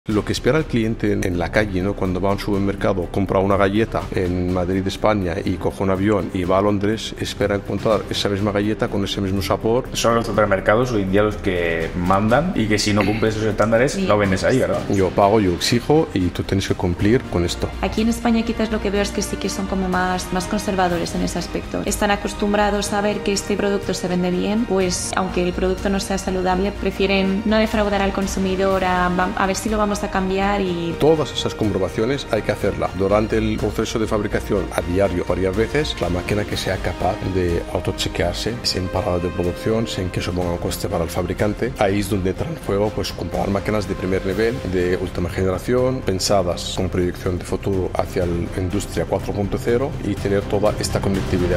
Lo que espera el cliente en la calle, ¿no? Cuando va a un supermercado, compra una galleta en Madrid, España, y coge un avión y va a Londres, espera encontrar esa misma galleta con ese mismo sabor. Son los supermercados hoy en día los que mandan y que si no cumples esos estándares no vendes ahí, ¿verdad? Yo pago, yo exijo y tú tienes que cumplir con esto. Aquí en España quizás lo que veo es que sí que son como más conservadores en ese aspecto. Están acostumbrados a ver que este producto se vende bien, pues aunque el producto no sea saludable, prefieren no defraudar al consumidor, a ver si lo vamos a cambiar. Y todas esas comprobaciones hay que hacerlas durante el proceso de fabricación a diario, varias veces. La máquina que sea capaz de autochequearse sin parada de producción, sin que suponga un coste para el fabricante. Ahí es donde entra en juego pues comprar máquinas de primer nivel, de última generación, pensadas con proyección de futuro hacia la industria 4.0 y tener toda esta conectividad.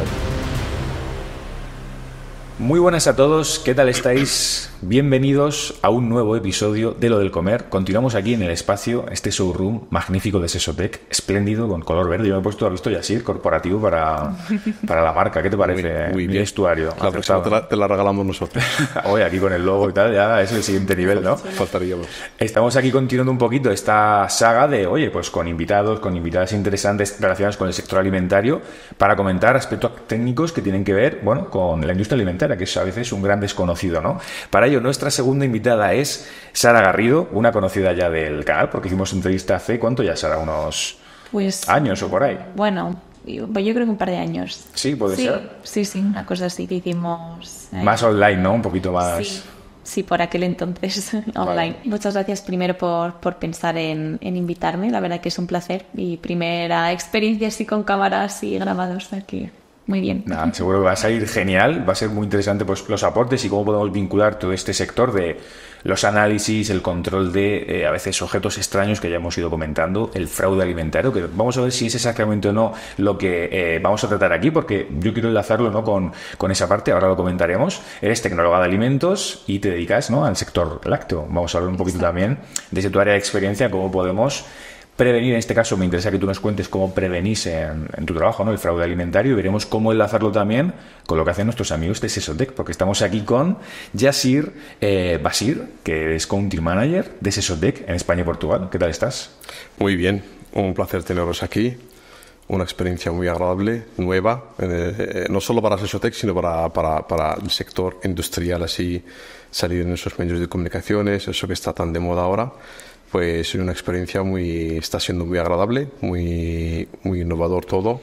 Muy buenas a todos, ¿qué tal estáis? Bienvenidos a un nuevo episodio de Lo del Comer. Continuamos aquí en el espacio, este showroom magnífico de Sesotec, espléndido, con color verde. Yo me he puesto, visto ya así, corporativo para la marca. ¿Qué te parece? Muy Mi bien. vestuario. La próxima te la regalamos nosotros. Hoy aquí con el logo y tal, ya es el siguiente nivel, ¿no? Faltaríamos. Estamos aquí continuando un poquito esta saga de, oye, pues con invitados, con invitadas interesantes relacionadas con el sector alimentario para comentar aspectos técnicos que tienen que ver, bueno, con la industria alimentaria, que es a veces un gran desconocido, ¿no? Para ello, nuestra segunda invitada es Sara Garrido, una conocida ya del canal, porque hicimos entrevista hace, ¿cuánto ya, Sara? ¿Unos años o por ahí? Bueno, yo creo que un par de años. Sí, puede ser. Sí, una cosa así que hicimos. Más online, ¿no? Un poquito más... Sí, por aquel entonces online. Vale. Muchas gracias primero por pensar en invitarme. La verdad que es un placer. Mi primera experiencia así con cámaras y grabados aquí. Muy bien. Nada, seguro que va a salir genial, va a ser muy interesante pues los aportes y cómo podemos vincular todo este sector de los análisis, el control de a veces objetos extraños que ya hemos ido comentando, el fraude alimentario, que vamos a ver si es exactamente o no lo que vamos a tratar aquí, porque yo quiero enlazarlo, ¿no? con esa parte, ahora lo comentaremos. Eres tecnóloga de alimentos y te dedicas, ¿no? al sector lácteo. Vamos a hablar un poquito también desde tu área de experiencia, cómo podemos prevenir. En este caso me interesa que tú nos cuentes cómo prevenís en tu trabajo, ¿no? el fraude alimentario, y veremos cómo enlazarlo también con lo que hacen nuestros amigos de Sesotec, porque estamos aquí con Yassir Basir, que es Country Manager de Sesotec en España y Portugal. ¿Qué tal estás? Muy bien, un placer teneros aquí. Una experiencia muy agradable, nueva, no solo para Sesotec, sino para el sector industrial, así salir en esos medios de comunicaciones, eso que está tan de moda ahora. Pues es una experiencia está siendo muy agradable, muy innovador todo,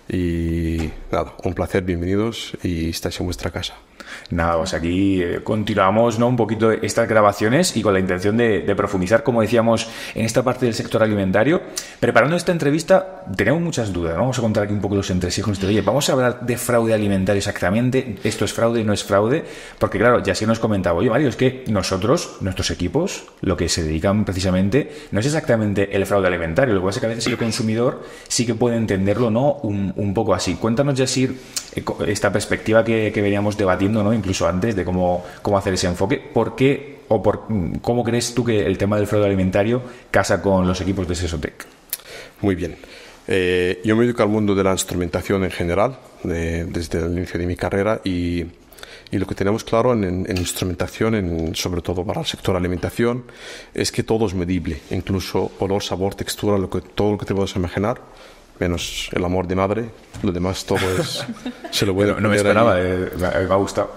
y nada, un placer, bienvenidos y estáis en vuestra casa. Nada, pues aquí continuamos, ¿no? un poquito estas grabaciones y con la intención de profundizar, como decíamos, en esta parte del sector alimentario. Preparando esta entrevista tenemos muchas dudas, ¿no? Vamos a contar aquí un poco los entresijos. Oye, vamos a hablar de fraude alimentario exactamente, esto es fraude, no es fraude, porque claro, ya se nos comentaba, oye Mario, es que nuestros equipos, lo que se dedican precisamente no es exactamente el fraude alimentario, lo que pasa es que a veces el consumidor sí que puede entenderlo, ¿no? un poco así. Cuéntanos, Yassir, esta perspectiva que veníamos debatiendo, ¿no? incluso antes, de cómo hacer ese enfoque. ¿Por qué cómo crees tú que el tema del fraude alimentario casa con los equipos de Sesotec? Muy bien. Yo me dedico al mundo de la instrumentación en general, desde el inicio de mi carrera, y lo que tenemos claro en instrumentación, sobre todo para el sector alimentación, es que todo es medible, incluso olor, sabor, textura, todo lo que te puedas imaginar, menos el amor de madre. Lo demás todo se lo puede no me esperaba, me ha gustado.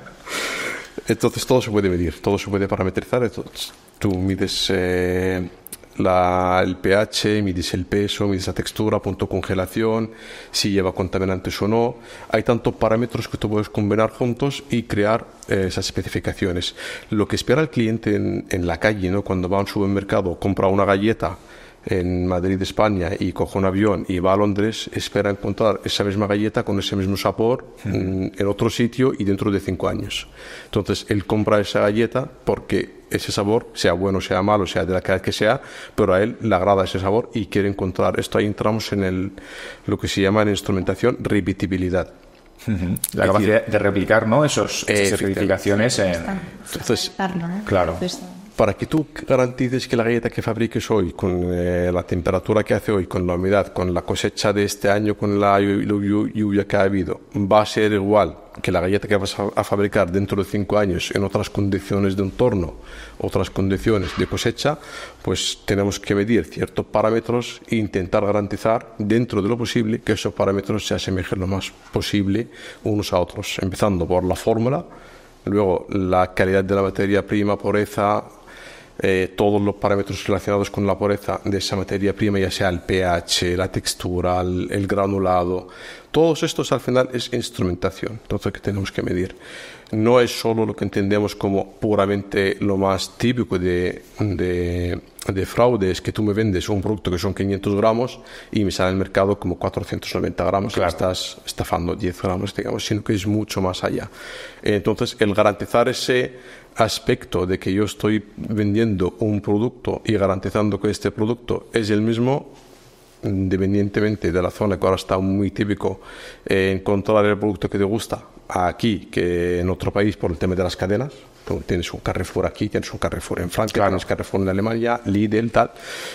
Entonces todo se puede medir, todo se puede parametrizar. Entonces, tú mides el pH, mides el peso, mides la textura, punto de congelación, si lleva contaminantes o no. Hay tantos parámetros que tú puedes combinar juntos y crear esas especificaciones. Lo que espera el cliente en la calle, ¿no? Cuando va a un supermercado, compra una galleta en Madrid, España, y coge un avión y va a Londres, espera encontrar esa misma galleta con ese mismo sabor en otro sitio y dentro de 5 años. Entonces él compra esa galleta porque ese sabor, sea bueno, sea malo, sea de la calidad que sea, pero a él le agrada ese sabor y quiere encontrar esto. Ahí entramos en lo que se llama en instrumentación repetibilidad. La capacidad de replicar, ¿no? esas certificaciones entonces, ¿no? Claro. Para que tú garantices que la galleta que fabriques hoy, con la temperatura que hace hoy, con la humedad, con la cosecha de este año, con la lluvia que ha habido, va a ser igual que la galleta que vas a fabricar dentro de 5 años en otras condiciones de entorno, otras condiciones de cosecha, pues tenemos que medir ciertos parámetros e intentar garantizar dentro de lo posible que esos parámetros se asemejen lo más posible unos a otros, empezando por la fórmula, luego la calidad de la materia prima, pureza, todos los parámetros relacionados con la pureza de esa materia prima, ya sea el pH, la textura, el granulado. Todos estos al final es instrumentación, entonces que tenemos que medir. No es solo lo que entendemos como puramente lo más típico de fraude, es que tú me vendes un producto que son 500 gramos y me sale al mercado como 490 gramos, claro. Y estás estafando 10 gramos, digamos, sino que es mucho más allá. Entonces, el garantizar ese aspecto de que yo estoy vendiendo un producto y garantizando que este producto es el mismo, independientemente de la zona, que ahora está muy típico encontrar el producto que te gusta aquí que en otro país por el tema de las cadenas. Tú tienes un Carrefour aquí, tienes un Carrefour en Francia, claro. Tienes Carrefour en Alemania, Lidl, tal.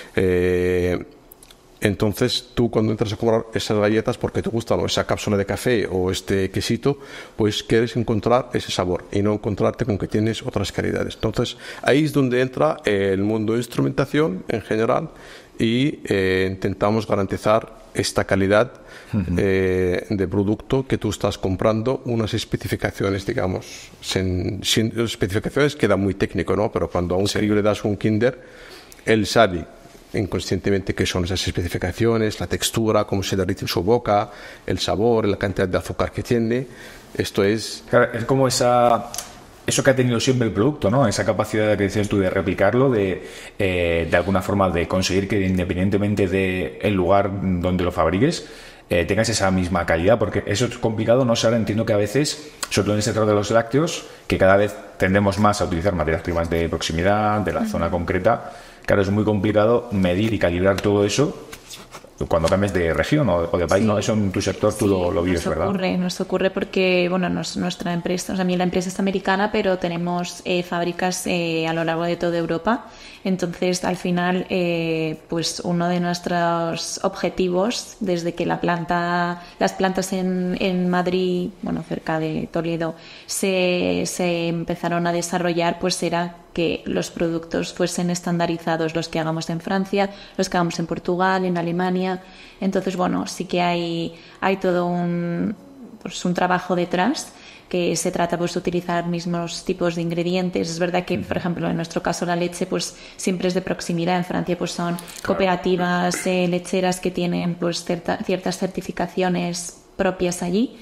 Entonces tú cuando entras a comprar esas galletas porque te gustan o esa cápsula de café o este quesito, pues quieres encontrar ese sabor y no encontrarte con que tienes otras calidades. Entonces ahí es donde entra el mundo de instrumentación en general y intentamos garantizar esta calidad de producto que tú estás comprando, unas especificaciones, digamos, sin especificaciones queda muy técnico, ¿no? Pero cuando a un crío le das un Kinder, él sabe inconscientemente qué son esas especificaciones, la textura, cómo se derrite en su boca, el sabor, la cantidad de azúcar que tiene. Esto es... Claro, es como eso que ha tenido siempre el producto, ¿no? Esa capacidad que decías tú de replicarlo, de alguna forma de conseguir que independientemente del lugar donde lo fabriques, tengas esa misma calidad, porque eso es complicado, ¿no? Ahora entiendo que a veces, sobre todo en el sector de los lácteos, que cada vez tendemos más a utilizar materias primas de proximidad, de la zona concreta. Claro, es muy complicado medir y calibrar todo eso cuando cambies de región o de país, sí. ¿No? Eso en tu sector tú lo vives, ¿verdad? Nos ocurre porque, bueno, nuestra empresa, o sea, la empresa es americana, pero tenemos fábricas a lo largo de toda Europa. Entonces, al final, pues uno de nuestros objetivos, desde que las plantas en Madrid, bueno, cerca de Toledo, se empezaron a desarrollar, pues era que los productos fuesen estandarizados, los que hagamos en Francia, los que hagamos en Portugal, en Alemania. Entonces, bueno, sí que hay todo un trabajo detrás, que se trata pues de utilizar mismos tipos de ingredientes. Es verdad que, por ejemplo, en nuestro caso la leche pues siempre es de proximidad. En Francia pues son cooperativas lecheras que tienen pues ciertas certificaciones propias allí.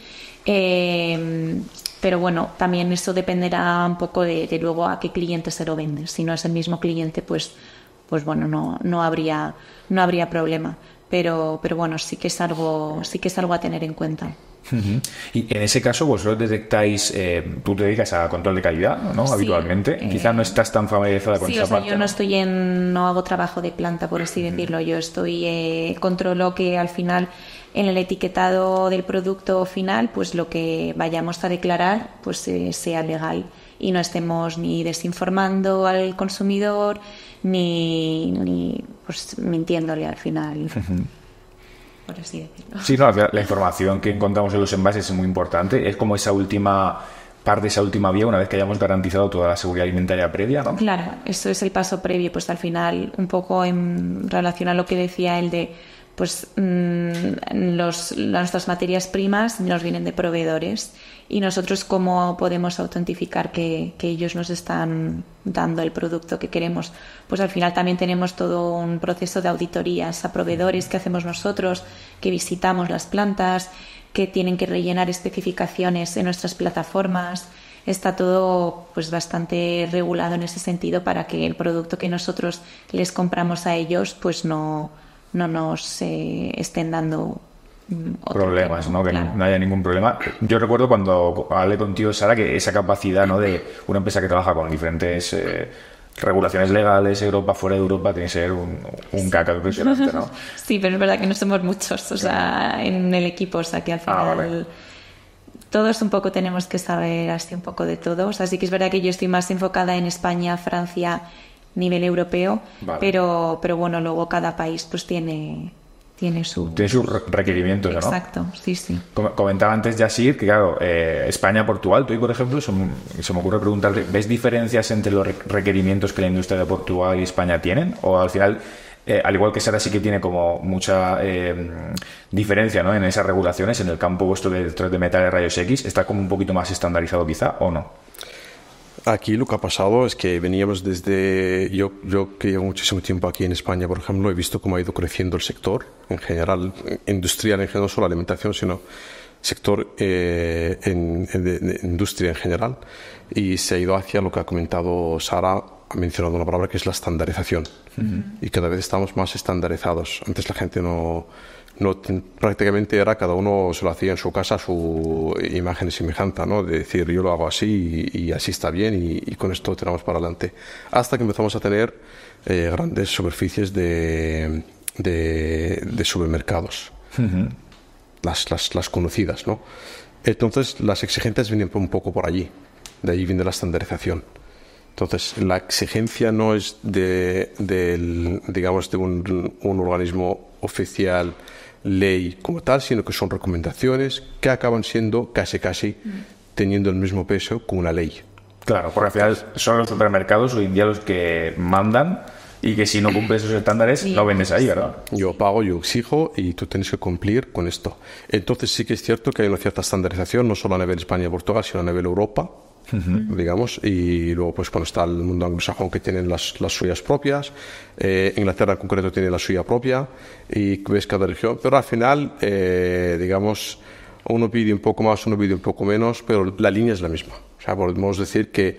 Pero bueno, también eso dependerá un poco de luego a qué cliente se lo vendes. Si no es el mismo cliente, pues bueno, no habría problema. Pero bueno, sí que es algo a tener en cuenta. Uh-huh. Y en ese caso vosotros detectáis, tú te dedicas a control de calidad, ¿no? Sí, habitualmente, quizás no estás tan familiarizada con esa parte. Yo no hago trabajo de planta, por así decirlo. Yo controlo que al final en el etiquetado del producto final, pues lo que vayamos a declarar pues sea legal y no estemos ni desinformando al consumidor ni pues mintiéndole al final. Uh-huh. Por así decirlo. Sí, no, la información que encontramos en los envases es muy importante. Es como esa última parte, esa última vía, una vez que hayamos garantizado toda la seguridad alimentaria previa, ¿no? Claro, eso es el paso previo. Pues al final, un poco en relación a lo que decía él de pues nuestras materias primas nos vienen de proveedores y nosotros cómo podemos autentificar que ellos nos están dando el producto que queremos. Pues al final también tenemos todo un proceso de auditorías a proveedores que hacemos nosotros, que visitamos las plantas, que tienen que rellenar especificaciones en nuestras plataformas. Está todo pues bastante regulado en ese sentido para que el producto que nosotros les compramos a ellos pues no nos estén dando problemas, ¿no? Que claro. No haya ningún problema. Yo recuerdo cuando hablé contigo, Sara, que esa capacidad, ¿no?, de una empresa que trabaja con diferentes regulaciones legales, Europa, fuera de Europa, tiene que ser un caca impresionante, ¿no? Sí, pero es verdad que no somos muchos, o sea, en el equipo, o sea, que al final vale. Todos un poco tenemos que saber así un poco de todo. O sea, sí que es verdad que yo estoy más enfocada en España, Francia, nivel europeo, vale. pero bueno, luego cada país pues tiene tiene sus requerimientos, ¿no? Exacto, sí, sí. Comentaba antes Yasir que, claro, España, Portugal, tú, por ejemplo, se me ocurre preguntarte, ¿ves diferencias entre los requerimientos que la industria de Portugal y España tienen? O al final, al igual que Sara, sí que tiene como mucha diferencia, ¿no?, en esas regulaciones, en el campo vuestro de metales, rayos X, ¿está como un poquito más estandarizado quizá o no? Aquí lo que ha pasado es que veníamos desde... Yo que llevo muchísimo tiempo aquí en España, por ejemplo, he visto cómo ha ido creciendo el sector en general, industrial en general, no solo alimentación, sino sector de industria en general, y se ha ido hacia lo que ha comentado Sara, ha mencionado una palabra que es la estandarización. Y cada vez estamos más estandarizados. Antes la gente prácticamente era, cada uno se lo hacía en su casa, su imagen y semejanza, ¿no? De decir, yo lo hago así y así está bien y con esto tiramos para adelante. Hasta que empezamos a tener grandes superficies de supermercados, las conocidas, ¿no? Entonces las exigencias vienen un poco por allí, de ahí viene la estandarización. Entonces la exigencia no es digamos, de un organismo oficial, ley como tal, sino que son recomendaciones que acaban siendo casi teniendo el mismo peso que una ley. Claro, porque al final son los supermercados hoy en día los que mandan, y que si no cumples esos estándares no vendes ahí, ¿verdad? Yo pago, yo exijo y tú tienes que cumplir con esto. Entonces sí que es cierto que hay una cierta estandarización, no solo a nivel España y Portugal, sino a nivel Europa, digamos, y luego pues cuando está el mundo anglosajón, que tienen las suyas propias, Inglaterra en concreto tiene la suya propia, y ves cada región, pero al final digamos, uno pide un poco más, uno pide un poco menos, pero la línea es la misma. O sea, podemos decir que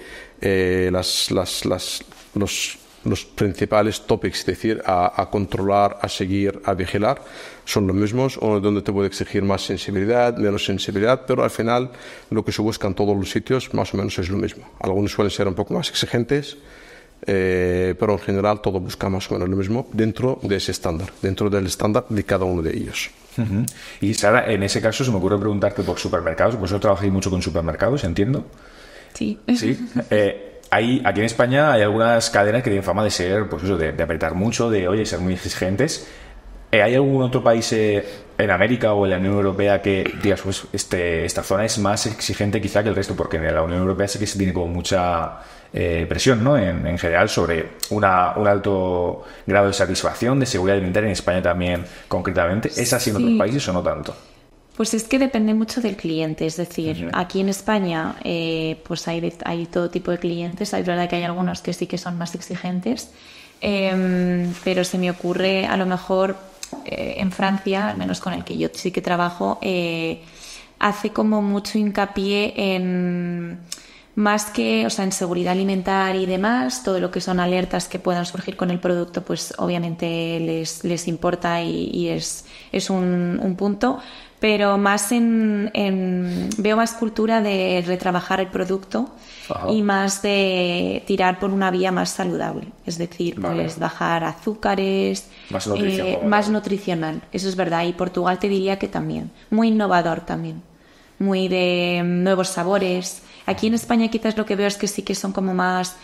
los principales topics, es decir, a controlar, a seguir, a vigilar, son los mismos, uno donde te puede exigir más sensibilidad, menos sensibilidad, pero al final lo que se busca en todos los sitios más o menos es lo mismo. Algunos suelen ser un poco más exigentes, pero en general todo busca más o menos lo mismo dentro de ese estándar, dentro del estándar de cada uno de ellos. Y Sara, en ese caso se me ocurre preguntarte por supermercados. Vosotros trabajáis mucho con supermercados, entiendo. Sí. Sí. Aquí en España hay algunas cadenas que tienen fama de ser, pues eso, de apretar mucho, de ser muy exigentes. ¿Hay algún otro país en América o en la Unión Europea que digas, pues esta zona es más exigente quizá que el resto? Porque en la Unión Europea sí que se tiene como mucha presión, ¿no?, en general sobre un alto grado de satisfacción, de seguridad alimentaria, en España también concretamente. ¿Es así en otros países o no tanto? Pues es que depende mucho del cliente, es decir, aquí en España pues hay todo tipo de clientes. Es verdad que hay algunos que sí que son más exigentes, pero se me ocurre a lo mejor en Francia, al menos con el que yo sí que trabajo, hace como mucho hincapié en más que, o sea, en seguridad alimentaria y demás, todo lo que son alertas que puedan surgir con el producto, pues obviamente les importa y es un punto. Pero más veo más cultura de retrabajar el producto. Ajá. Y más de tirar por una vía más saludable, es decir, pues bajar azúcares, más nutricional, eso es verdad. Y Portugal te diría que también, muy innovador también, muy de nuevos sabores. Aquí en España quizás lo que veo es que sí que son como más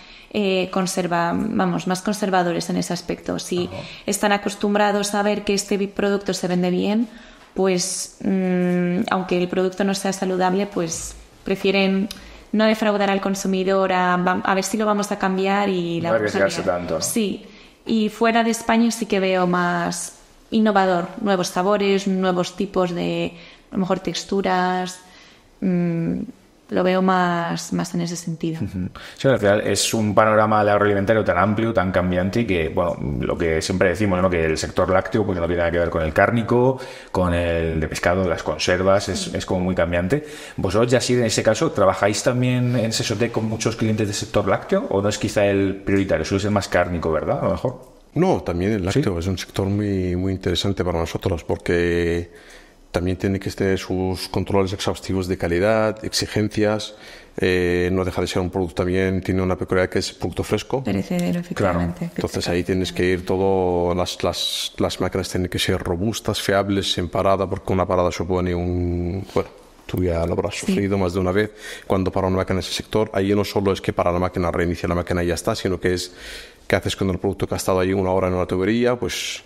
más conservadores en ese aspecto. Si están acostumbrados a ver que este producto se vende bien, pues aunque el producto no sea saludable, pues prefieren no defraudar al consumidor, a ver si lo vamos a cambiar y no arriesgarse tanto. Sí, y fuera de España sí que veo más innovador, nuevos sabores, nuevos tipos de, a lo mejor, texturas. Lo veo más en ese sentido. Sí, al final es un panorama de agroalimentario tan amplio, tan cambiante, y que, bueno, lo que siempre decimos, ¿no?, que el sector lácteo pues no tiene nada que ver con el cárnico, con el de pescado, las conservas, es como muy cambiante. ¿Vosotros, ya sí, en ese caso, trabajáis también en Sesotec con muchos clientes del sector lácteo, o no es quizá el prioritario, suele ser más cárnico, ¿verdad? A lo mejor. No, también el lácteo es un sector muy, muy interesante para nosotros, porque también tiene que tener sus controles exhaustivos de calidad, exigencias. No deja de ser un producto también, tiene una peculiaridad que es producto fresco. Perecedero, efectivamente. Claro. Entonces ahí tienes que ir todo, las máquinas tienen que ser robustas, fiables, en parada, porque una parada supone tú ya lo habrás sufrido más de una vez. Cuando para una máquina en ese sector, ahí no solo es que para la máquina, reinicia la máquina y ya está, sino que es, ¿qué haces con el producto que ha estado ahí una hora en una tubería? Pues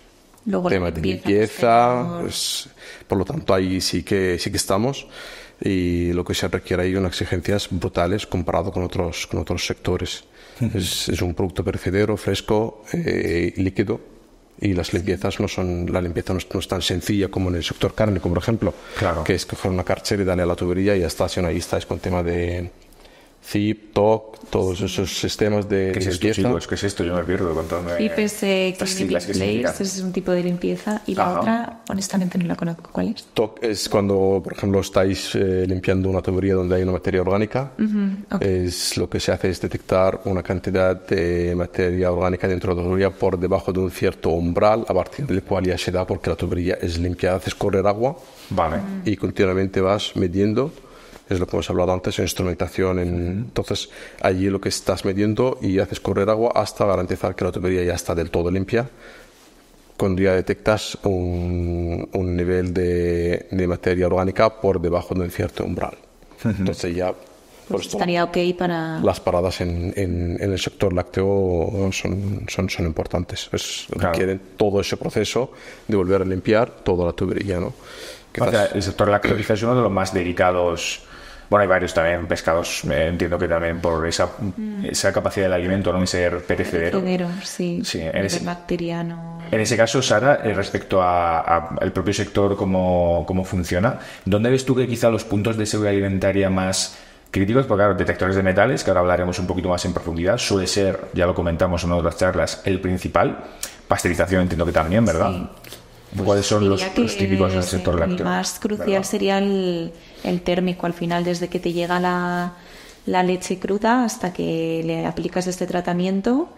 Luego tema de limpieza, pues, por lo tanto ahí sí que estamos, y lo que se requiere ahí unas exigencias brutales comparado con otros sectores. Es un producto perecedero, fresco, líquido, y las limpiezas la limpieza no es tan sencilla como en el sector carne, como por ejemplo, que es coger una carchera y darle a la tubería y ya está. Si no, ahí estáis con tema de CIP, TOC, todos esos sistemas de ¿Qué es esto, limpieza. chicos? ¿Qué es esto? Yo me pierdo contando. CIP es Clean Place, es un tipo de limpieza, y la otra, honestamente, no la conozco. ¿Cuál es? TOC es cuando, por ejemplo, estáis limpiando una tubería donde hay una materia orgánica. Es lo que se hace es detectar una cantidad de materia orgánica dentro de la tubería por debajo de un cierto umbral, a partir del cual ya se da porque la tubería es limpia. Haces correr agua y continuamente vas midiendo. Es lo que hemos hablado antes en instrumentación. Entonces, allí lo que estás midiendo y haces correr agua hasta garantizar que la tubería ya está del todo limpia. Cuando ya detectas un nivel de materia orgánica por debajo de un cierto umbral. Entonces ya... Pues estaría ok para... Las paradas en el sector lácteo son importantes. Requieren todo ese proceso de volver a limpiar toda la tubería, ¿no? O sea, el sector lácteo quizás es uno de los más delicados. Bueno, hay varios también, pescados, entiendo que también por esa capacidad del alimento, ¿no? Y ser perecedero. Sí, bacteriano. En ese caso, Sara, respecto al propio sector, cómo funciona, ¿dónde ves tú que quizá los puntos de seguridad alimentaria más críticos? Porque claro, detectores de metales, que ahora hablaremos un poquito más en profundidad, suele ser, ya lo comentamos en otras charlas, el principal. Pasteurización entiendo que también, ¿verdad? Sí. ¿Cuáles son los típicos del sector lácteo? El más crucial sería el térmico. Al final, desde que te llega la leche cruda hasta que le aplicas este tratamiento,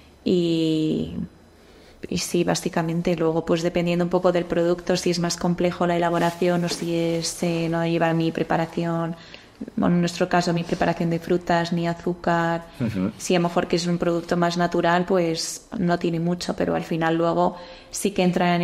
y sí, básicamente. Luego, pues dependiendo un poco del producto, si es más complejo la elaboración o si no lleva ni preparación, bueno, en nuestro caso ni preparación de frutas ni azúcar. Si a lo mejor que es un producto más natural, pues no tiene mucho, pero al final luego sí que entran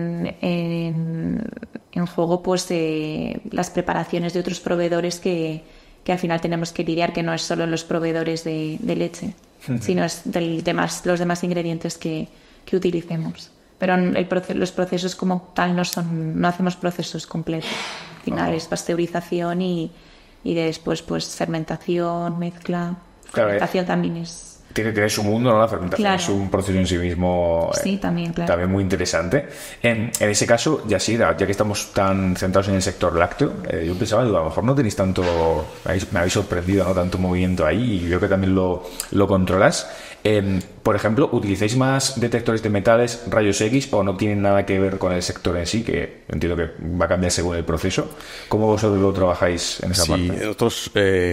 en juego pues las preparaciones de otros proveedores que al final tenemos que lidiar, que no es solo los proveedores de leche, sino es los demás ingredientes que utilicemos. Pero los procesos como tal no hacemos procesos completos. Al final es pasteurización y después pues fermentación, mezcla. Fermentación también es... Tiene su mundo, ¿no? La fermentación es un proceso en sí mismo. Sí, también, claro. También muy interesante. En ese caso, Yasira, ya que estamos tan centrados en el sector lácteo, yo pensaba, a lo mejor no tenéis tanto... Me habéis sorprendido, ¿no? Tanto movimiento ahí, y veo que también lo controlas. Por ejemplo, ¿utilizáis más detectores de metales, rayos X, o no tienen nada que ver con el sector en sí, que entiendo que va a cambiar según el proceso? ¿Cómo vosotros lo trabajáis en esa parte? Sí, nosotros...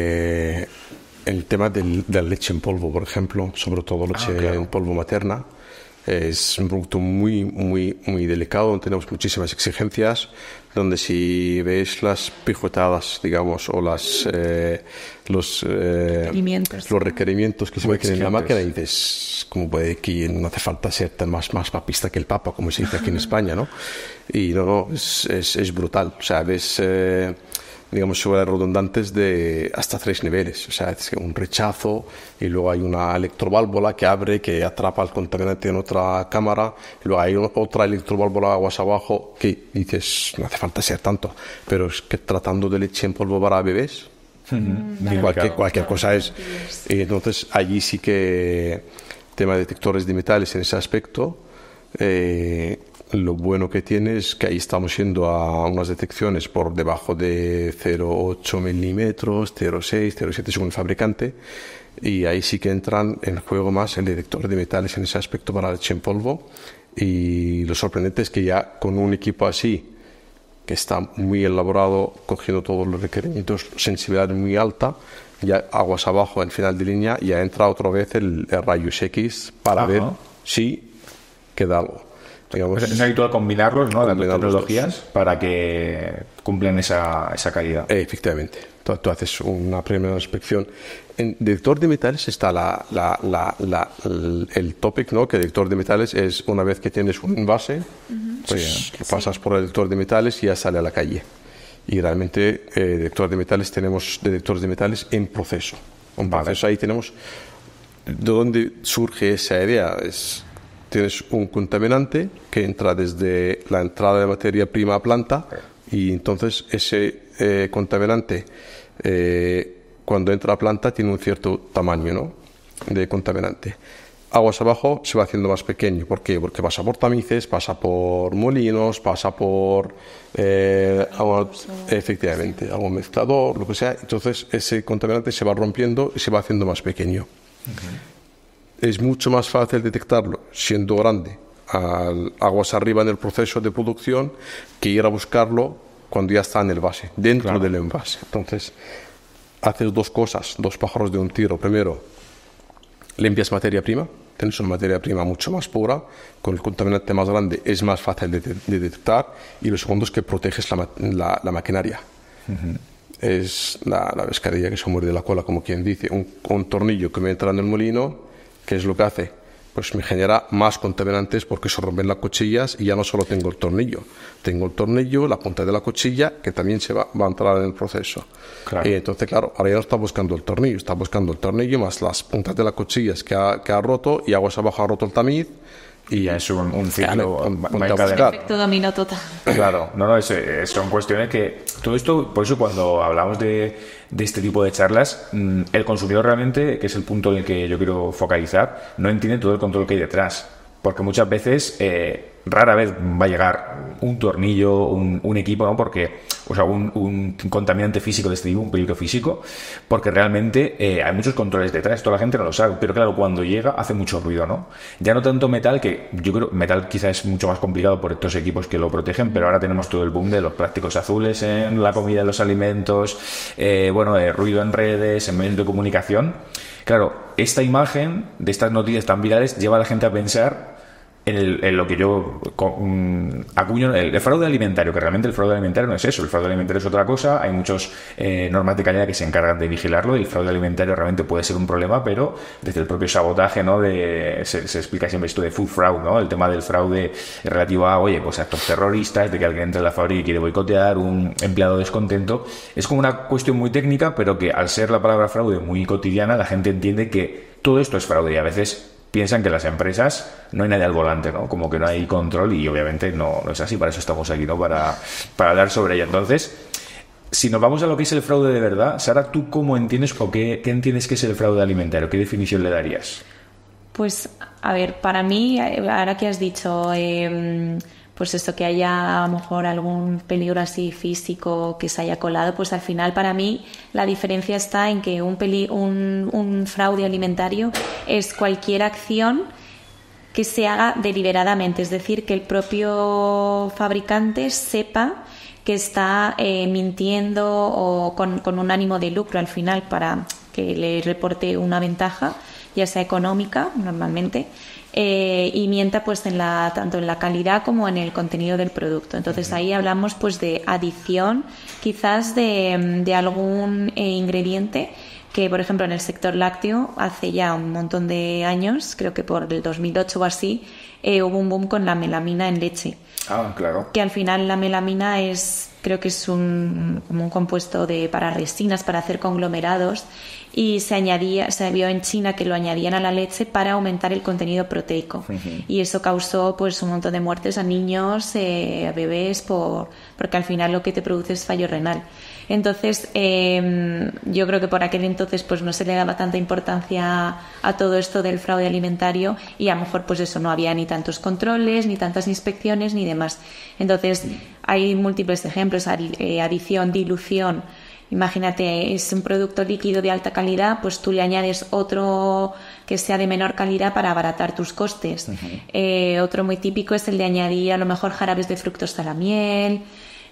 el tema de la leche en polvo, por ejemplo, sobre todo leche en polvo materna, es un producto muy, muy, muy delicado, donde tenemos muchísimas exigencias, donde si veis las pijotadas, digamos, o los requerimientos que se meten en la máquina, y dices, ¿cómo puede que no hace falta ser tan más papista que el Papa, como se dice aquí en España, ¿no? Y no, es brutal. O sea, ves... digamos, seguridad redundantes de hasta 3 niveles. O sea, es un rechazo, y luego hay una electroválvula que abre, que atrapa el contaminante en otra cámara, y luego hay otra electroválvula aguas abajo, que dices, no hace falta ser tanto, pero es que tratando de leche en polvo para bebés, cualquier cosa es. Y entonces allí sí que tema de detectores de metales en ese aspecto, lo bueno que tiene es que ahí estamos yendo a unas detecciones por debajo de 0,8 milímetros, 0,6, 0,7 según el fabricante, y ahí sí que entran en juego más el detector de metales en ese aspecto para leche en polvo. Y lo sorprendente es que ya con un equipo así, que está muy elaborado, cogiendo todos los requerimientos, sensibilidad muy alta, ya aguas abajo en final de línea, ya entra otra vez el rayos X para ver si queda algo. Digamos, es habitual combinarlos, ¿no? Las tecnologías para que cumplan esa calidad. Efectivamente. Tú haces una primera inspección. En detector de metales está el topic, ¿no? Que el detector de metales es una vez que tienes un envase, pues pasas por el detector de metales y ya sale a la calle. Y realmente detector de metales, tenemos detectores de metales en proceso. Ahí tenemos... ¿De dónde surge esa idea? tienes un contaminante que entra desde la entrada de materia prima a planta y entonces ese contaminante cuando entra a planta tiene un cierto tamaño, ¿no?, de contaminante. Aguas abajo se va haciendo más pequeño. ¿Por qué? Porque pasa por tamices, pasa por molinos, pasa por efectivamente, algún mezclador, lo que sea. Entonces ese contaminante se va rompiendo y se va haciendo más pequeño. Es mucho más fácil detectarlo siendo grande aguas arriba en el proceso de producción que ir a buscarlo cuando ya está en el envase, dentro del envase. Entonces haces dos cosas, dos pájaros de un tiro. Primero, limpias materia prima, tienes una materia prima mucho más pura, con el contaminante más grande es más fácil de detectar, y lo segundo es que proteges la maquinaria. Es la pescadilla que se muerde la cola, como quien dice. Un tornillo que me entra en el molino, ¿qué es lo que hace? Pues me genera más contaminantes porque se rompen las cuchillas y ya no solo tengo el tornillo, la punta de la cuchilla que también se va a entrar en el proceso. Entonces, claro, ahora ya no está buscando el tornillo, está buscando el tornillo más las puntas de las cuchillas que ha roto, y aguas abajo ha roto el tamiz. Y ya es un ciclo, efecto dominó total. Claro, son cuestiones que todo esto, por eso cuando hablamos de este tipo de charlas, el consumidor realmente, que es el punto en el que yo quiero focalizar, no entiende todo el control que hay detrás, porque muchas veces rara vez va a llegar un tornillo, un equipo, ¿no? Porque, o sea, un contaminante físico de este tipo, un peligro físico, porque realmente hay muchos controles detrás, toda la gente no lo sabe, pero claro, cuando llega hace mucho ruido, ¿no? Ya no tanto metal, que yo creo metal quizás es mucho más complicado por estos equipos que lo protegen, pero ahora tenemos todo el boom de los plásticos azules en la comida, en los alimentos, ruido en redes, en medios de comunicación. Claro, esta imagen de estas noticias tan virales lleva a la gente a pensar en lo que yo acuño, el fraude alimentario, que realmente el fraude alimentario no es eso, el fraude alimentario es otra cosa. Hay muchos normas de calidad que se encargan de vigilarlo, y el fraude alimentario realmente puede ser un problema, pero desde el propio sabotaje, ¿no? Se explica siempre esto de food fraud, ¿no? El tema del fraude relativo a, pues actos terroristas, de que alguien entra en la fábrica y quiere boicotear, un empleado descontento. Es como una cuestión muy técnica, pero que al ser la palabra fraude muy cotidiana, la gente entiende que todo esto es fraude, y a veces piensan que las empresas no hay nadie al volante, ¿no? Como que no hay control, y obviamente no es así. Para eso estamos aquí, ¿no? Para hablar sobre ello. Entonces, si nos vamos a lo que es el fraude de verdad, Sara, ¿tú cómo entiendes o qué entiendes que es el fraude alimentario? ¿Qué definición le darías? Pues, a ver, para mí, ahora que has dicho, pues esto, que haya a lo mejor algún peligro así físico que se haya colado, pues al final para mí la diferencia está en que un fraude alimentario es cualquier acción que se haga deliberadamente, es decir, que el propio fabricante sepa que está mintiendo o con un ánimo de lucro al final para que le reporte una ventaja, ya sea económica normalmente, y mienta pues tanto en la calidad como en el contenido del producto. Entonces ahí hablamos pues de adición quizás de algún ingrediente que, por ejemplo, en el sector lácteo hace ya un montón de años, creo que por el 2008 o así, hubo un boom con la melamina en leche. Claro. Que al final la melamina creo que es como un compuesto para resinas, para hacer conglomerados, y se vio en China que lo añadían a la leche para aumentar el contenido proteico. Y eso causó pues un montón de muertes a niños, a bebés, porque al final lo que te produce es fallo renal. Entonces, yo creo que por aquel entonces pues no se le daba tanta importancia a todo esto del fraude alimentario, y a lo mejor pues eso, no había ni tantos controles, ni tantas inspecciones, ni demás. Entonces, hay múltiples ejemplos, adición, dilución. Imagínate, es un producto líquido de alta calidad, pues tú le añades otro que sea de menor calidad para abaratar tus costes. Otro muy típico es el de añadir a lo mejor jarabes de fructosa a la miel,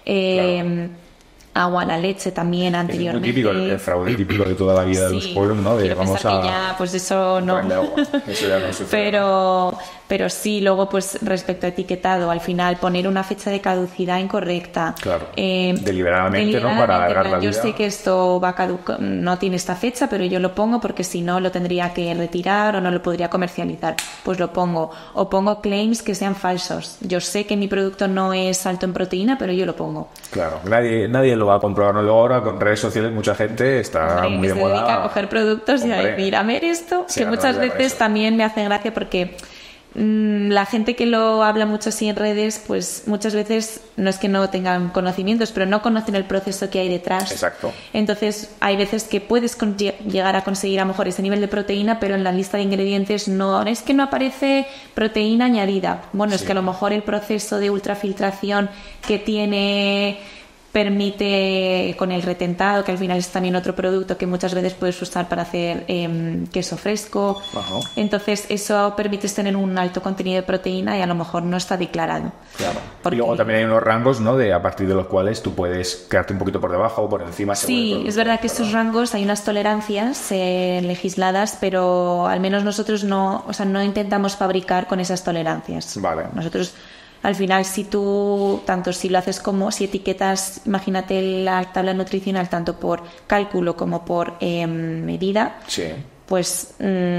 agua a la leche también anteriormente. Es muy típico, el fraude típico de toda la vida de los pueblos, ¿no? De vamos a... Ya, pues eso no. Eso ya no sucede. Pero sí, luego pues respecto a etiquetado, al final poner una fecha de caducidad incorrecta. Claro. Deliberadamente, ¿no? Para alargar la vida. Yo sé que esto no tiene esta fecha, pero yo lo pongo porque si no lo tendría que retirar o no lo podría comercializar. Pues lo pongo. O pongo claims que sean falsos. Yo sé que mi producto no es alto en proteína, pero yo lo pongo. Claro, nadie lo va a comprobar. ¿No? Luego ahora con redes sociales mucha gente está muy de moda. Se dedica a coger productos y a decir, a ver esto, que muchas veces también me hace gracia porque la gente que lo habla mucho así en redes, pues muchas veces no es que no tengan conocimientos, pero no conocen el proceso que hay detrás. Exacto. Entonces hay veces que puedes llegar a conseguir a lo mejor ese nivel de proteína, pero en la lista de ingredientes no es que no aparece proteína añadida. Bueno, es que a lo mejor el proceso de ultrafiltración que tiene permite, con el retentado, que al final es también otro producto que muchas veces puedes usar para hacer queso fresco. Ajá. Entonces eso permite tener un alto contenido de proteína y a lo mejor no está declarado. Claro. Porque... Y luego también hay unos rangos, ¿no?, de a partir de los cuales tú puedes quedarte un poquito por debajo o por encima. Sí, es verdad que estos rangos hay unas tolerancias legisladas, pero al menos nosotros no intentamos fabricar con esas tolerancias. Vale. Nosotros, al final, tanto si lo haces como si etiquetas, imagínate la tabla nutricional tanto por cálculo como por medida, sí, pues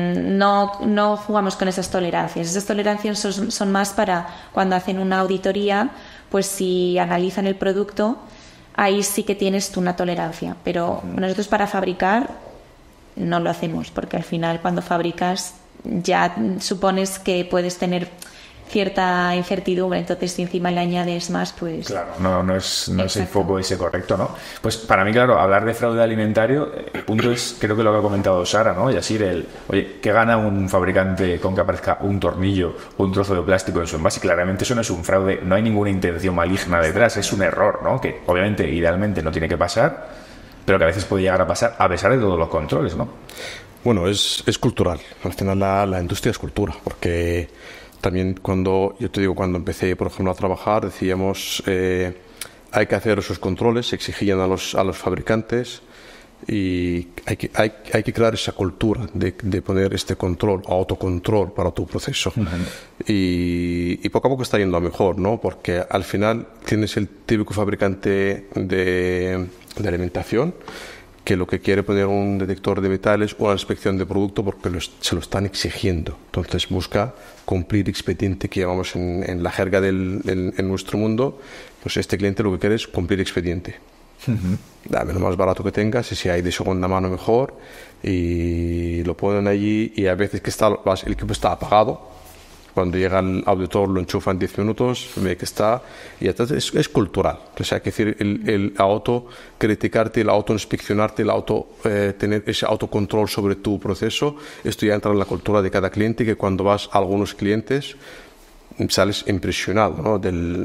no jugamos con esas tolerancias. Esas tolerancias son más para cuando hacen una auditoría, pues si analizan el producto, ahí sí que tienes tú una tolerancia. Pero nosotros para fabricar no lo hacemos, porque al final cuando fabricas ya supones que puedes tener cierta incertidumbre, entonces si encima le añades más, pues... Claro, no es el foco ese correcto, ¿no? Pues para mí, claro, hablar de fraude alimentario, el punto es, creo que lo que ha comentado Sara, ¿no? Yasir, oye, ¿qué gana un fabricante con que aparezca un tornillo o un trozo de plástico en su envase? Claramente eso no es un fraude, no hay ninguna intención maligna detrás, es un error, ¿no? Que obviamente, idealmente no tiene que pasar, pero que a veces puede llegar a pasar a pesar de todos los controles, ¿no? Bueno, es cultural. Al final la industria es cultura, porque también cuando empecé, por ejemplo, a trabajar, decíamos hay que hacer esos controles, se exigían a los fabricantes y hay que crear esa cultura de poner este control, autocontrol para tu proceso. Uh-huh. Y poco a poco está yendo a mejor, ¿no? Porque al final tienes el típico fabricante de alimentación que lo que quiere poner un detector de metales o una inspección de producto porque se lo están exigiendo. Entonces busca cumplir expediente, que llamamos en la jerga en nuestro mundo, pues este cliente lo que quiere es cumplir expediente. Uh-huh. Dame lo más barato que tengas y si hay de segunda mano mejor, y lo ponen allí y a veces que el equipo está apagado. Cuando llega el auditor lo enchufa en 10 minutos, ve que está, y entonces es cultural. O sea, hay que decir, el autocriticarte, el autoinspeccionarte, tener ese autocontrol sobre tu proceso, esto ya entra en la cultura de cada cliente, que cuando vas a algunos clientes sales impresionado, ¿no?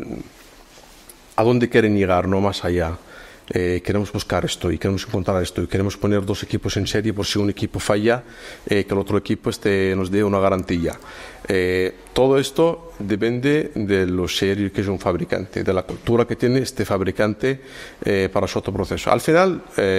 A dónde quieren llegar, no más allá. Queremos buscar esto y queremos encontrar esto y queremos poner 2 equipos en serie por si un equipo falla, que el otro equipo nos dé una garantía. Todo esto depende de lo serio que es un fabricante, de la cultura que tiene este fabricante para su otro proceso. Al final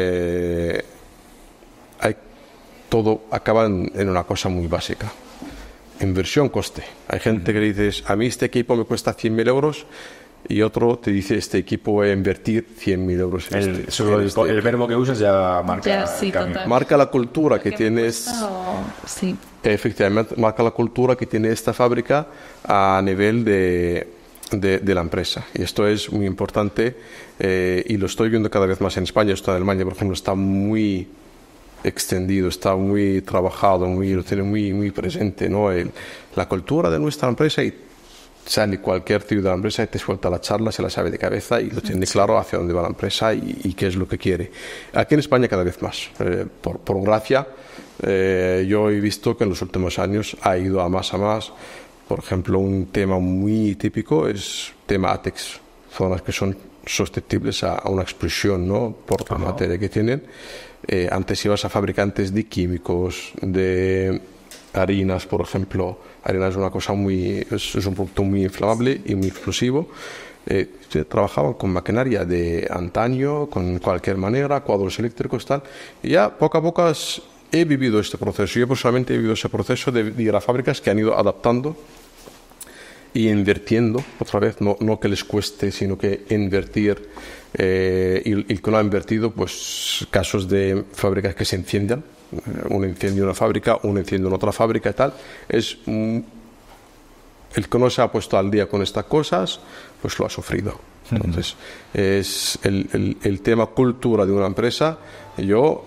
todo acaba en una cosa muy básica: inversión, coste. Hay gente que le dices, a mí este equipo me cuesta 100.000 euros, y otro te dice, este equipo voy a invertir 100.000 euros en el verbo que usas ya marca sí, el camino. Marca la cultura que tienes. Sí. Efectivamente, marca la cultura que tiene esta fábrica a nivel de la empresa. Y esto es muy importante, y lo estoy viendo cada vez más en España. Esto en Alemania, por ejemplo, está muy extendido, está muy trabajado, lo tiene muy presente, ¿no? La cultura de nuestra empresa, y sale cualquier tío de la empresa y te suelta la charla, se la sabe de cabeza y lo tiene claro hacia dónde va la empresa y qué es lo que quiere. Aquí en España cada vez más, por gracia, yo he visto que en los últimos años ha ido a más. Por ejemplo, un tema muy típico es tema ATEX, zonas que son susceptibles a una explosión, ¿no? Por la materia que tienen. Antes ibas a fabricantes de químicos, de harinas, por ejemplo. Harina es una cosa es un producto muy inflamable y muy explosivo. Trabajaban con maquinaria de antaño, con cualquier manera, cuadros eléctricos, tal. Y ya poco a poco he vivido este proceso. Yo personalmente he vivido ese proceso de ir a fábricas que han ido adaptando y invirtiendo, otra vez, no que les cueste, sino que invertir. Y que no ha invertido, pues casos de fábricas que se enciendan. Un incendio en una fábrica, un incendio en otra fábrica y tal, es el que no se ha puesto al día con estas cosas, pues lo ha sufrido. Entonces, es el tema cultura de una empresa. Yo,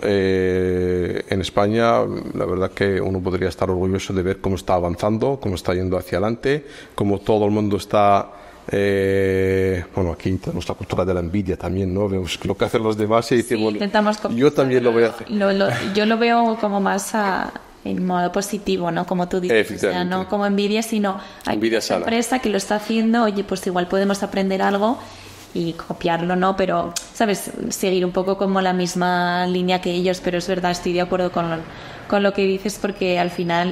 en España, la verdad que uno podría estar orgulloso de ver cómo está avanzando, cómo está yendo hacia adelante, cómo todo el mundo está... bueno, aquí tenemos la cultura de la envidia también, ¿no? Vemos lo que hacen los demás y decimos, yo también lo voy a hacer. Yo lo veo como más en modo positivo, ¿no? Como tú dices, o sea, no como envidia, sino hay una empresa que lo está haciendo, oye, pues igual podemos aprender algo y copiarlo, ¿no? Pero, ¿sabes? Seguir un poco como la misma línea que ellos, pero es verdad, estoy de acuerdo con lo que dices, porque al final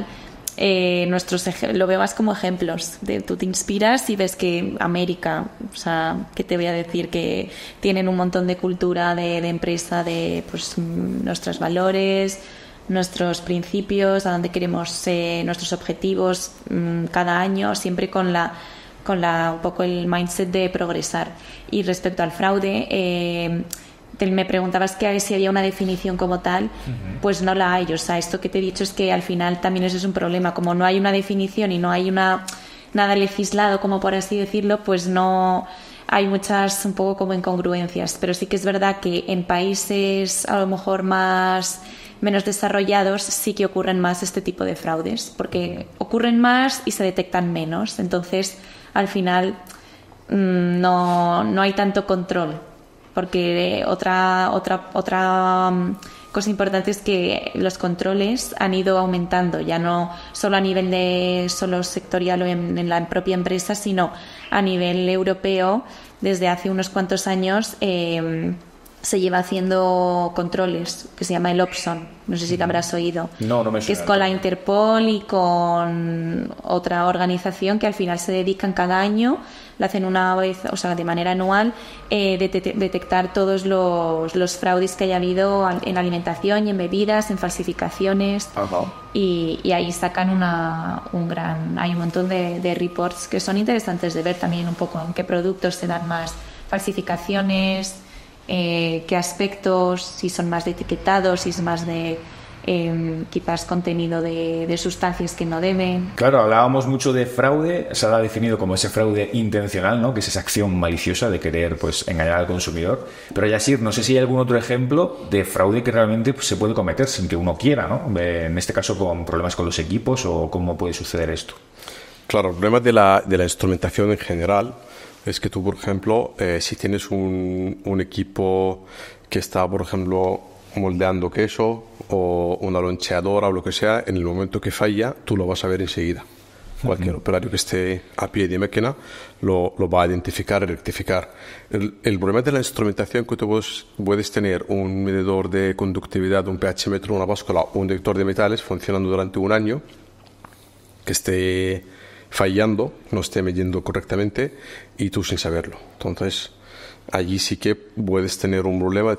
lo veo más como ejemplos. Tú te inspiras y ves que América, o sea, ¿qué te voy a decir? Que tienen un montón de cultura de empresa, de pues nuestros valores, nuestros principios, a dónde queremos, nuestros objetivos cada año, siempre con un poco el mindset de progresar. Y respecto al fraude, me preguntabas que si había una definición como tal, pues no la hay. O sea, esto que te he dicho es que al final también eso es un problema. Como no hay una definición y no hay nada legislado, como por así decirlo, pues no hay muchas un poco como incongruencias. Pero sí que es verdad que en países a lo mejor menos desarrollados sí que ocurren más este tipo de fraudes, porque ocurren más y se detectan menos. Entonces, al final no hay tanto control, porque otra cosa importante es que los controles han ido aumentando, ya no solo a nivel de solo sectorial o en la propia empresa, sino a nivel europeo. Desde hace unos cuantos años se lleva haciendo controles que se llama el OPSON, no sé si lo habrás oído. No me suena. Que es con la Interpol y con otra organización que al final se dedican cada año, lo hacen una vez, o sea, de manera anual, detectar todos los fraudes que haya habido en alimentación y en bebidas, en falsificaciones. Y ahí sacan hay un montón de reports que son interesantes de ver también un poco en qué productos se dan más falsificaciones, qué aspectos, si son más de etiquetados, si es más de quizás contenido de sustancias que no deben. Claro, hablábamos mucho de fraude, se ha definido como ese fraude intencional, ¿no? Que es esa acción maliciosa de querer pues engañar al consumidor. Pero Yassir, no sé si hay algún otro ejemplo de fraude que realmente pues, se puede cometer sin que uno quiera, ¿no? En este caso con problemas con los equipos, o cómo puede suceder esto. Claro, el problema de la instrumentación en general es que tú, por ejemplo, si tienes un equipo que está, por ejemplo, moldeando queso o una loncheadora o lo que sea, en el momento que falla, tú lo vas a ver enseguida. Cualquier operario que esté a pie de máquina lo va a identificar y rectificar. El problema de la instrumentación que tú puedes tener un medidor de conductividad, un pH metro, una báscula o un detector de metales funcionando durante un año, que esté fallando, no esté midiendo correctamente y tú sin saberlo. Entonces, allí sí que puedes tener un problema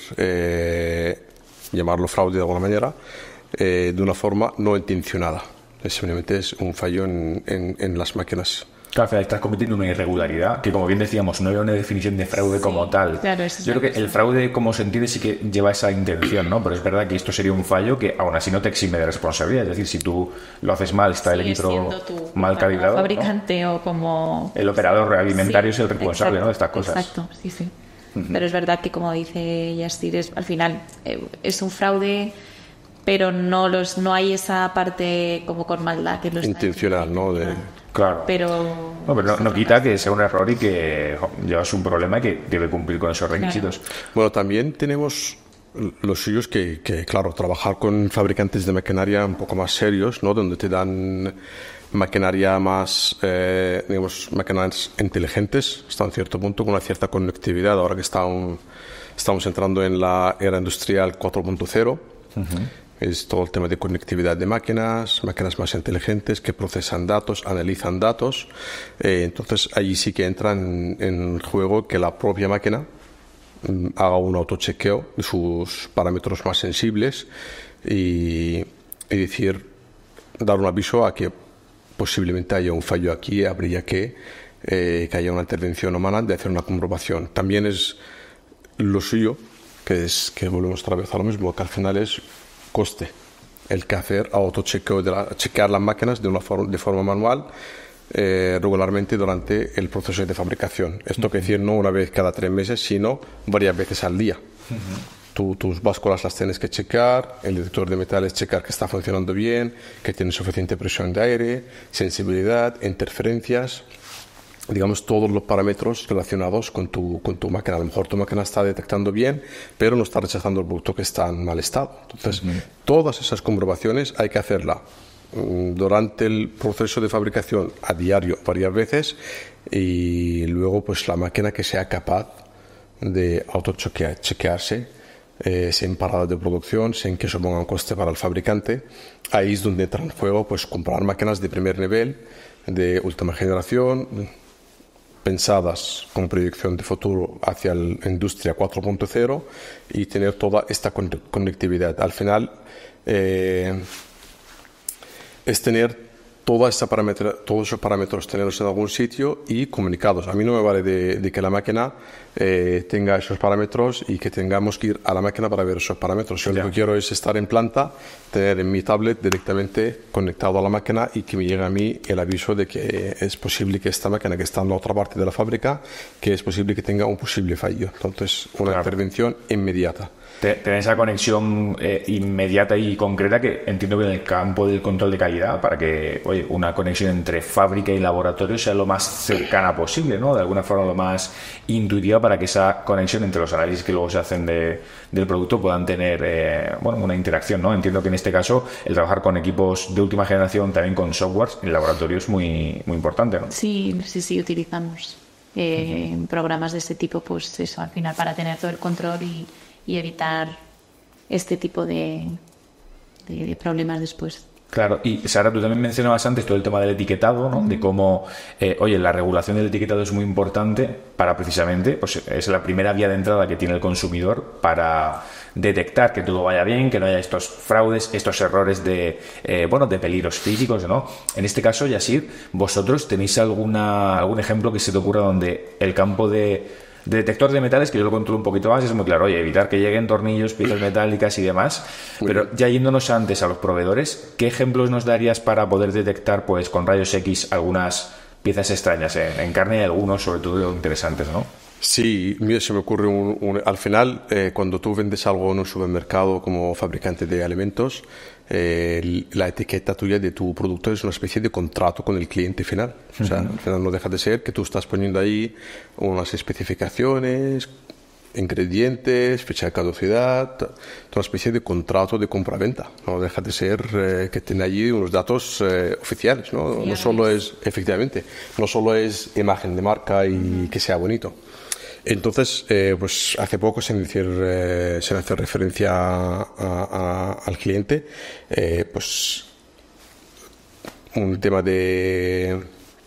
de llamarlo fraude de alguna manera, de una forma no intencionada. Simplemente es un fallo en las máquinas. Claro, estás cometiendo una irregularidad que, como bien decíamos, no era una definición de fraude como tal. Claro, yo creo que el fraude, como se entiende, sí que lleva esa intención, ¿no? Pero es verdad que esto sería un fallo que aún así no te exime de responsabilidad. Es decir, si tú lo haces mal, está el equipo mal calibrado, como fabricante, ¿no? O como el operador alimentario es el responsable, ¿no? De estas cosas. Exacto, sí. Pero es verdad que, como dice Yassir, al final es un fraude, pero no hay esa parte como con maldad que lo está intencional, ¿no? Claro. Pero no quita que sea un error y que llevas un problema y que debe cumplir con esos requisitos. Claro. Bueno, también tenemos los suyos que, claro, trabajar con fabricantes de maquinaria un poco más serios, ¿no? Donde te dan maquinaria más, digamos, máquinas inteligentes, hasta un cierto punto, con una cierta conectividad, ahora que estamos entrando en la era industrial 4.0. Es todo el tema de conectividad de máquinas más inteligentes que procesan datos, analizan datos. Entonces, allí sí que entra en juego que la propia máquina haga un autochequeo de sus parámetros más sensibles y dar un aviso a que posiblemente haya un fallo aquí, habría que haya una intervención humana de hacer una comprobación. También es lo suyo, que volvemos otra vez a lo mismo, que al final es coste el que hacer autochequeo chequear las máquinas de forma manual regularmente durante el proceso de fabricación. Esto quiere decir no una vez cada 3 meses, sino varias veces al día. Tus básculas las tienes que checar, el detector de metales checar que está funcionando bien, que tiene suficiente presión de aire, sensibilidad, interferencias, digamos todos los parámetros relacionados con tu máquina. A lo mejor tu máquina está detectando bien, pero no está rechazando el producto que está en mal estado. Entonces, todas esas comprobaciones hay que hacerla durante el proceso de fabricación a diario varias veces, y luego pues la máquina que sea capaz de autochequearse sin paradas de producción, sin que suponga un coste para el fabricante. Ahí es donde entra en juego pues comprar máquinas de primer nivel, de última generación, pensadas con proyección de futuro hacia la industria 4.0, y tener toda esta conectividad. Al final es tener todos esos parámetros, tenerlos en algún sitio y comunicados. A mí no me vale de que la máquina tenga esos parámetros y que tengamos que ir a la máquina para ver esos parámetros. Yo lo que quiero es estar en planta, tener en mi tablet directamente conectado a la máquina y que me llegue a mí el aviso de que es posible que esta máquina que está en la otra parte de la fábrica, que es posible que tenga un posible fallo. Entonces, una intervención inmediata. Tener esa conexión inmediata y concreta, que entiendo que en el campo del control de calidad, para que una conexión entre fábrica y laboratorio sea lo más cercana posible, ¿no? De alguna forma lo más intuitiva, para que esa conexión entre los análisis que luego se hacen del producto puedan tener una interacción, ¿no? Entiendo que en este caso el trabajar con equipos de última generación, también con softwares en laboratorio, es muy, muy importante, ¿no? Sí, utilizamos programas de este tipo, pues eso, al final, para tener todo el control y evitar este tipo de problemas después. Claro, y Sara, tú también mencionabas antes todo el tema del etiquetado, ¿no? De cómo, la regulación del etiquetado es muy importante para precisamente, pues es la primera vía de entrada que tiene el consumidor para detectar que todo vaya bien, que no haya estos fraudes, estos errores de peligros físicos, ¿no? En este caso, Yassir, ¿vosotros tenéis algún ejemplo que se te ocurra donde el campo de detector de metales, que yo lo controlo un poquito más, es muy claro, evitar que lleguen tornillos, piezas metálicas y demás? Pero ya yéndonos antes a los proveedores, ¿qué ejemplos nos darías para poder detectar, pues, con rayos X algunas piezas extrañas? En carne hay algunos, sobre todo, interesantes, ¿no? Sí, mira, se me ocurre al final, cuando tú vendes algo en un supermercado como fabricante de alimentos, la etiqueta tuya de tu producto es una especie de contrato con el cliente final. O sea, al final no deja de ser que tú estás poniendo ahí unas especificaciones, ingredientes, fecha de caducidad, una especie de contrato de compra-venta. No deja de ser que tiene allí unos datos oficiales, ¿no? No solo es, efectivamente, no solo es imagen de marca y que sea bonito. Entonces, pues hace poco, sin hacer referencia al cliente, pues un tema de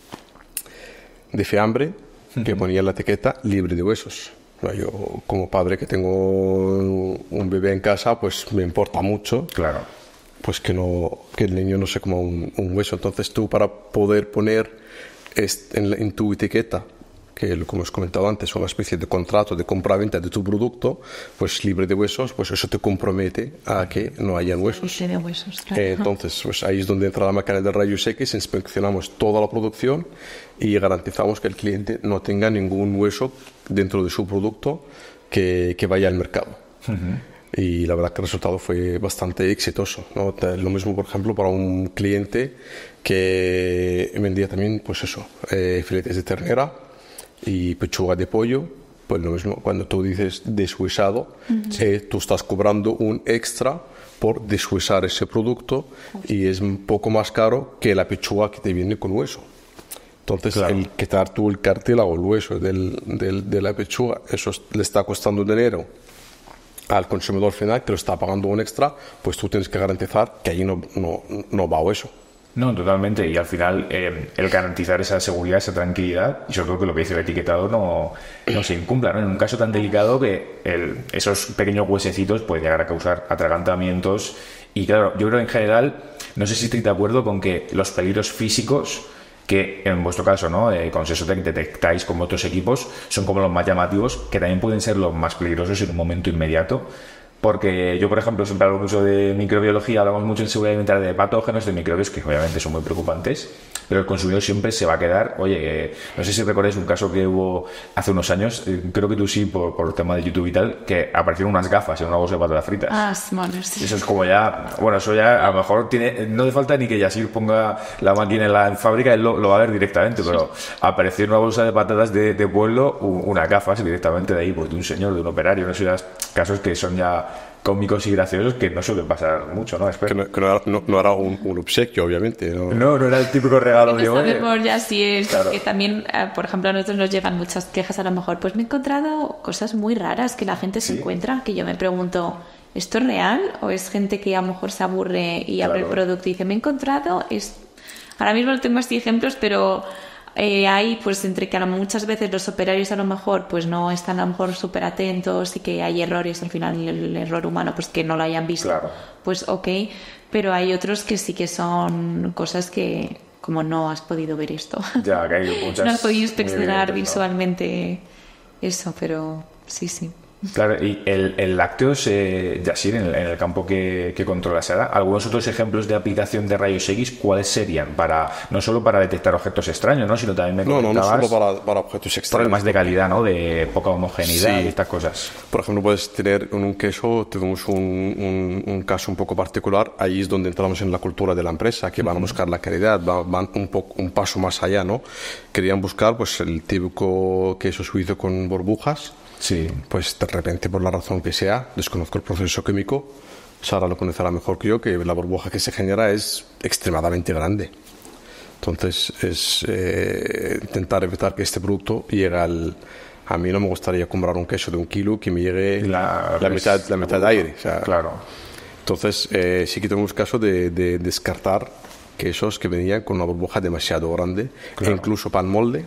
fiambre que ponía en la etiqueta libre de huesos. Yo, como padre que tengo un bebé en casa, pues me importa mucho. Claro. Pues que el niño no se coma un hueso. Entonces tú, para poder poner en tu etiqueta, que como os he comentado antes, una especie de contrato de compra-venta de tu producto, pues libre de huesos, pues eso te compromete a que no hayan huesos. De huesos, claro. Entonces, pues ahí es donde entra la máquina de rayos X, inspeccionamos toda la producción y garantizamos que el cliente no tenga ningún hueso dentro de su producto que vaya al mercado. Y la verdad que el resultado fue bastante exitoso, ¿no? Lo mismo, por ejemplo, para un cliente que vendía también, pues eso, filetes de ternera y pechuga de pollo. Pues lo mismo, cuando tú dices deshuesado, tú estás cobrando un extra por deshuesar ese producto, y es un poco más caro que la pechuga que te viene con hueso. Entonces, claro, el quitar tú el cartílago, el hueso de la pechuga, eso le está costando dinero al consumidor final, que lo está pagando un extra, pues tú tienes que garantizar que allí no va hueso. No, totalmente. Y al final, el garantizar esa seguridad, esa tranquilidad, y sobre todo que lo que dice el etiquetado no se incumpla, ¿no? En un caso tan delicado que esos pequeños huesecitos pueden llegar a causar atragantamientos. Y claro, yo creo que en general, no sé si estoy de acuerdo con que los peligros físicos, que en vuestro caso, ¿no?, con Sesotec detectáis como otros equipos, son como los más llamativos, que también pueden ser los más peligrosos en un momento inmediato. Porque yo, por ejemplo, siempre hablo mucho de microbiología, hablamos mucho en seguridad alimentaria de patógenos, de microbios, que obviamente son muy preocupantes, pero el consumidor siempre se va a quedar, oye, no sé si recordáis un caso que hubo hace unos años, creo que tú sí, por el tema de YouTube y tal, que aparecieron unas gafas en una bolsa de patatas fritas. Ah, bueno, sí. Eso es como ya, bueno, eso ya a lo mejor no hace falta ni que Yasir ponga la máquina en la fábrica, él lo va a ver directamente, pero apareció en una bolsa de patatas de pueblo unas gafas directamente de ahí, pues de un señor, de un operario, no sé, casos que son ya cómicos y graciosos que no suelen pasar mucho, ¿no? Que no era un obsequio, obviamente. No era el típico regalo de hoy. Sabemos ya si es claro. que también, por ejemplo, a nosotros nos llevan muchas quejas, a lo mejor, pues me he encontrado cosas muy raras que la gente se encuentra, que yo me pregunto, ¿esto es real? ¿O es gente que a lo mejor se aburre y abre el producto y dice, me he encontrado? Ahora mismo no tengo así ejemplos, pero hay pues entre que muchas veces los operarios a lo mejor pues no están a lo mejor súper atentos y que hay errores, al final el error humano pues que no lo hayan visto, pues ok, pero hay otros que sí que son cosas que como no has podido ver esto, ya, que hay muchas, no has podido inspeccionar visualmente eso, pero sí. Claro, y el lácteos, Yasir, en el campo que controla Sara, algunos otros ejemplos de aplicación de rayos X, ¿cuáles serían? No solo para detectar objetos extraños, ¿no? Sino también no solo para objetos extraños. Problemas de calidad, ¿no? De poca homogeneidad y estas cosas. Por ejemplo, puedes tener en un queso, tenemos un caso un poco particular, ahí es donde entramos en la cultura de la empresa, que van a buscar la calidad, van un paso más allá, ¿no? Querían buscar pues el típico queso suizo con burbujas. Sí. Pues de repente, por la razón que sea, desconozco el proceso químico, Sara lo conocerá mejor que yo, que la burbuja que se genera es extremadamente grande. Entonces es intentar evitar que este producto llegue a mí no me gustaría comprar un queso de 1 kilo que me llegue la mitad de aire. O sea, claro. Entonces sí que tenemos caso de descartar quesos que venían con una burbuja demasiado grande, e incluso pan molde.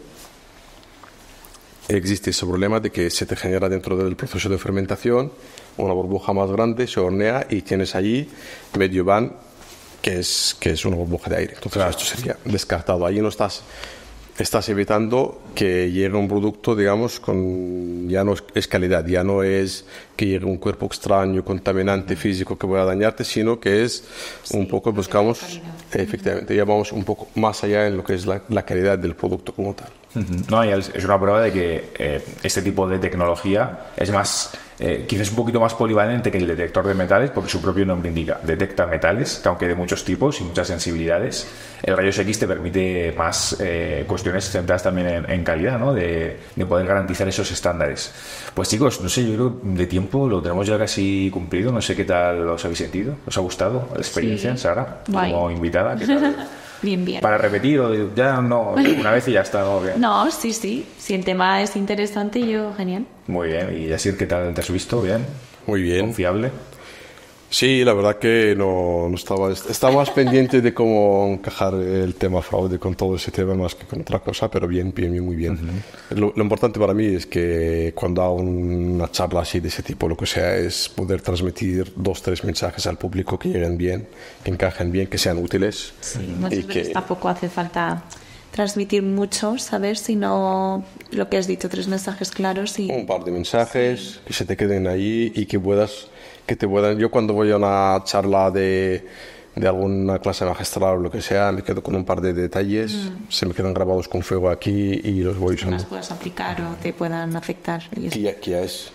Existe ese problema de que se te genera dentro del proceso de fermentación una burbuja más grande, se hornea y tienes allí medio pan que es una burbuja de aire. Entonces esto sería descartado. Allí no estás evitando que llegue un producto, digamos, ya no es calidad, ya no es que llegue un cuerpo extraño, contaminante físico que pueda dañarte, sino que es un poco, buscamos, efectivamente, ya vamos un poco más allá en lo que es la calidad del producto como tal. No, y es una prueba de que este tipo de tecnología es más, quizás un poquito más polivalente que el detector de metales, porque su propio nombre indica, detecta metales, aunque de muchos tipos y muchas sensibilidades. El rayos X te permite más cuestiones centradas también en calidad, ¿no? De poder garantizar esos estándares. Pues chicos, no sé, yo creo que de tiempo lo tenemos ya casi cumplido, no sé qué tal os habéis sentido, ¿os ha gustado la experiencia, Sara, como invitada? ¿Qué tal? Bien. Para repetir o ya no, una vez y ya está, ¿no? Bien. No, sí. Si el tema es interesante, yo, genial. Muy bien. ¿Y Yasir, qué tal te has visto? ¿Bien? Muy bien. ¿Confiable? Sí, la verdad que no estaba más pendiente de cómo encajar el tema fraude con todo ese tema más que con otra cosa, pero bien, muy bien. Lo importante para mí es que cuando hago una charla así de ese tipo, lo que sea, es poder transmitir 2-3 mensajes al público que lleguen bien, que encajen bien, que sean útiles. Sí, muchas veces tampoco hace falta transmitir mucho, ¿sabes? Sino lo que has dicho, 3 mensajes claros y... Un par de mensajes que se te queden ahí y que te puedan... Yo cuando voy a una charla de alguna clase magistral o lo que sea, me quedo con un par de detalles, se me quedan grabados con fuego aquí y los voy usando. Las puedas aplicar o te puedan afectar. Que ya es.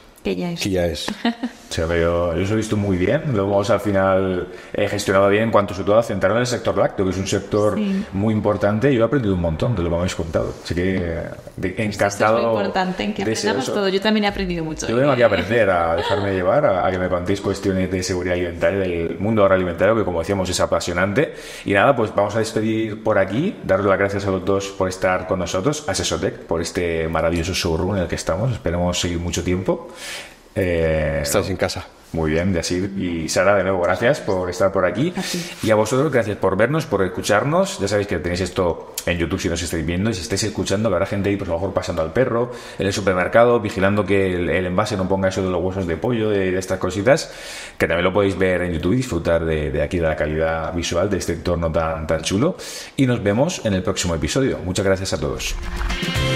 O sea, yo os he visto muy bien, lo hemos al final gestionado bien en cuanto sobre todo a centrar en el sector lácteo, que es un sector muy importante. Yo he aprendido un montón de lo que me habéis contado, así que encantado. Es muy importante en que aprendamos todo. Yo también he aprendido mucho. Yo vengo aquí a aprender, a dejarme llevar, a que me contéis cuestiones de seguridad alimentaria, del mundo agroalimentario, que como decíamos es apasionante. Y nada, pues vamos a despedir por aquí, daros las gracias a los dos por estar con nosotros, a Sesotec, por este maravilloso showroom en el que estamos. Esperemos seguir mucho tiempo. Estás en casa. Muy bien, Yasir y Sara, de nuevo, gracias por estar por aquí. Y a vosotros, gracias por vernos, por escucharnos. Ya sabéis que tenéis esto en YouTube si nos estáis viendo. Y si estáis escuchando, que habrá gente ahí, pues a lo mejor pasando al perro, en el supermercado, vigilando que el envase no ponga eso de los huesos de pollo, de estas cositas, que también lo podéis ver en YouTube y disfrutar de aquí, de la calidad visual de este entorno tan chulo. Y nos vemos en el próximo episodio. Muchas gracias a todos.